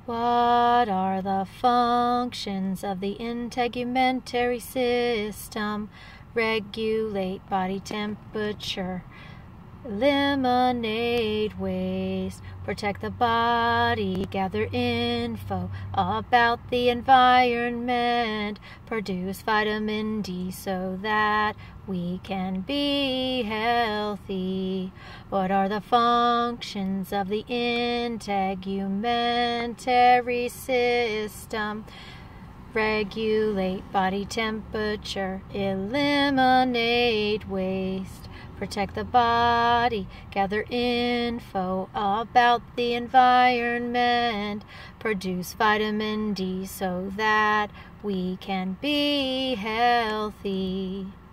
What are the functions of the integumentary system? Regulate body temperature, eliminate waste, protect the body, gather info about the environment, produce vitamin D so that we can be healthy. What are the functions of the integumentary system? Regulate body temperature, eliminate waste, protect the body, gather info about the environment, produce vitamin D so that we can be healthy.